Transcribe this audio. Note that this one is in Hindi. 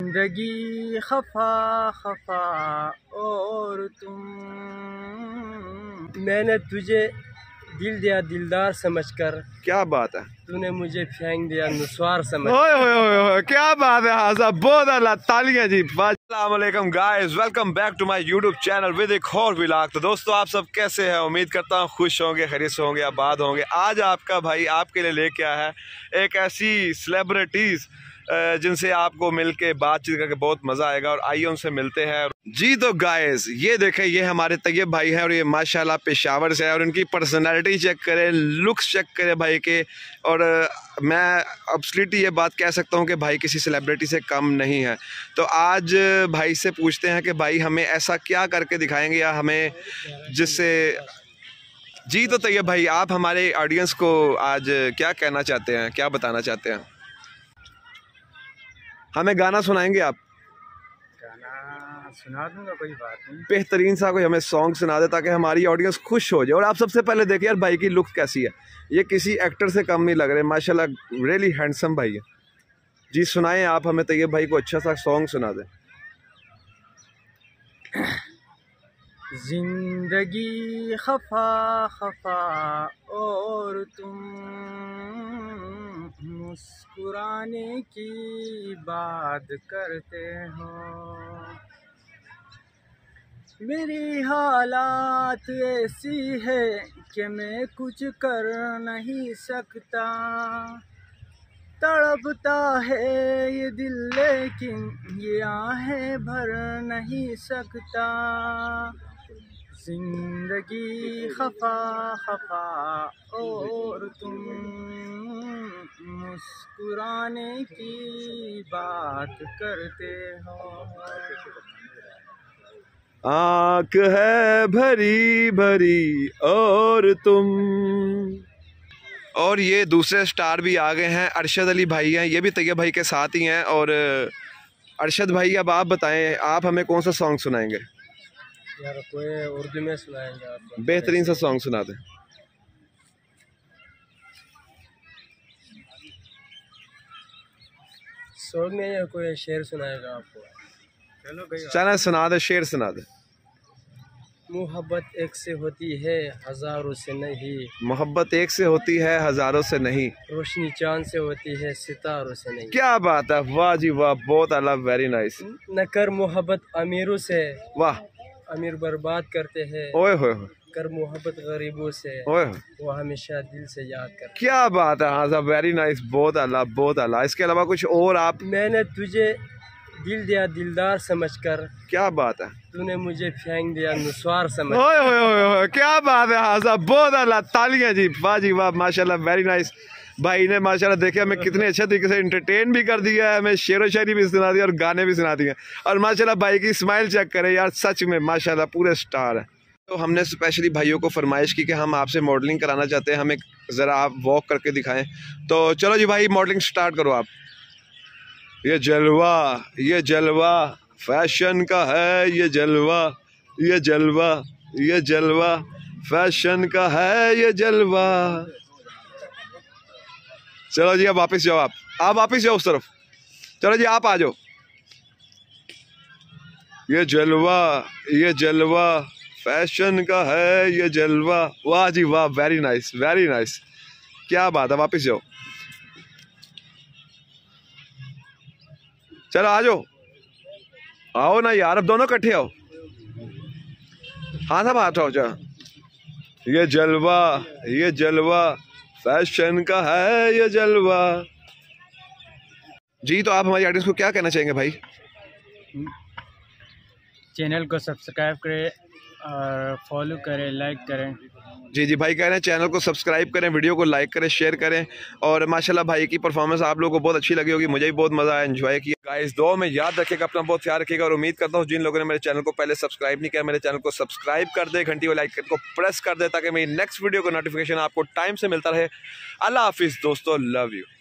जिंदगी खफा खफा और तुम, मैंने तुझे दिल दिया दिलदार समझकर, क्या बात है, तूने मुझे फेंक दिया नुस्वार समझ। ओए ओए ओए ओए, क्या बात है हाजा, बहुत अल्लाह, तालियां जी। अस्सलाम वालेकुम guys, welcome back to my YouTube channel with एक और व्लॉग। तो दोस्तों आप सब कैसे हैं, उम्मीद करता हूँ खुश होंगे, खैरियत से होंगे, आबाद होंगे। आज आपका भाई आपके लिए लेके आया है एक ऐसी सेलिब्रिटीज़ जिनसे आपको मिलके बातचीत करके बहुत मज़ा आएगा, और आइए उनसे मिलते हैं जी। तो गाइस ये देखें, ये हमारे तैयब भाई हैं और ये माशाल्लाह पेशावर से है, और इनकी पर्सनालिटी चेक करें, लुक्स चेक करें भाई के। और मैं एब्सोल्युटली ये बात कह सकता हूँ कि भाई किसी सेलिब्रिटी से कम नहीं है। तो आज भाई से पूछते हैं कि भाई हमें ऐसा क्या करके दिखाएंगे या हमें जिससे जी। तो तैयब भाई आप हमारे ऑडियंस को आज क्या कहना चाहते हैं, क्या बताना चाहते हैं? हमें गाना सुनाएंगे आप? गाना सुना दूंगा, कोई बात नहीं। बेहतरीन सा कोई हमें सॉन्ग सुना दे ताकि हमारी ऑडियंस खुश हो जाए। और आप सबसे पहले देखिए यार भाई की लुक कैसी है, ये किसी एक्टर से कम नहीं लग रहे, माशाल्लाह रियली हैंडसम भाई है जी। सुनाएं आप हमें, तैयब भाई को अच्छा सा सॉन्ग सुना दें। जिंदगी खफा खफा और तुम, मुस्कुराने की बात करते हो, मेरी हालात ऐसी है कि मैं कुछ कर नहीं सकता, तड़पता है ये दिल लेकिन ये आहें भर नहीं सकता। जिंदगी खफा खफा और तुम, मुस्कुराने की बात करते हो, आँख है भरी भरी और तुम। और ये दूसरे स्टार भी आ गए हैं, अरशद अली भाई हैं, ये भी तैयब भाई के साथ ही हैं। और अरशद भाई अब आप बताएं, आप हमें कौन सा सॉन्ग सुनाएंगे? यार कोई उर्दू में सुनाएंगे आप? बेहतरीन सा सॉन्ग सुना दें। सॉन्ग में या कोई शेर सुनाएगा आपको? चलो भाई चला सुना दे, शेर सुना दे। मोहब्बत एक से होती है हजारों से नहीं, मोहब्बत एक से होती है हजारों से नहीं, रोशनी चांद से होती है सितारों से नहीं। क्या बात है, वाह जी वाह, बहुत आला, वेरी नाइस। न कर मोहब्बत अमीरों से, वाह, अमीर बर्बाद करते हैं, ओए होए, कर मोहब्बत गरीबों से, ओए, वो हमेशा दिल से याद करते। क्या बात है हाजा, वेरी नाइस, बहुत आला, बहुत आला। इसके अलावा कुछ और आप? मैंने तुझे दिल दिया दिलदार समझकर, क्या बात है, तूने मुझे फेंक दिया नुस्वार समझ। ओए ओए ओए ओए, क्या बात है हाजा, बहुत आला, तालियां जी, वाह जी वाह, माशाल्लाह वेरी नाइस। भाई ने माशाल्लाह देखिए हमें कितने अच्छे तरीके से इंटरटेन भी कर दिया है, हमें शेर व शायरी भी सुना दी और गाने भी सुना दिए। और माशाल्लाह भाई की स्माइल चेक करें यार, सच में माशाल्लाह पूरे स्टार है। तो हमने स्पेशली भाइयों को फरमाइश की कि हम आपसे मॉडलिंग कराना चाहते हैं, हमें ज़रा आप वॉक करके दिखाएं। तो चलो जी भाई, मॉडलिंग स्टार्ट करो आप। ये जलवा फैशन का है, ये जलवा, ये जलवा, ये जलवा फैशन का है, ये जलवा। चलो जी अब वापस जाओ, आप वापस जाओ उस तरफ। चलो जी आप आ जाओ। ये जलवा फैशन का है, ये जलवा। वाह जी वाह, वेरी नाइस, वेरी नाइस, क्या बात है, वापस जाओ। चलो आ जाओ, आओ ना यार, अब दोनों इकट्ठे आओ, हाथ आओ। जा, ये जलवा फैशन का है, ये जलवा जी। तो आप हमारी ऑडियंस को क्या कहना चाहेंगे भाई? चैनल को सब्सक्राइब करें और फॉलो करें, लाइक करें। जी जी भाई कह रहे हैं चैनल को सब्सक्राइब करें, वीडियो को लाइक करें, शेयर करें। और माशाल्लाह भाई की परफॉर्मेंस आप लोगों को बहुत अच्छी लगी होगी, मुझे भी बहुत मज़ा आया, एंजॉय किया। गाइस दुआ में याद रखिएगा, अपना बहुत ख्याल रखिएगा। और उम्मीद करता हूँ जिन लोगों ने मेरे चैनल को पहले सब्सक्राइब नहीं किया, मेरे चैनल को सब्सक्राइब कर दे, घंटी वाला आइकन को प्रेस कर दे ताकि मेरी नेक्स्ट वीडियो का नोटिफिकेशन आपको टाइम से मिलता रहे। अल्लाह हाफिज़ दोस्तों, लव यू।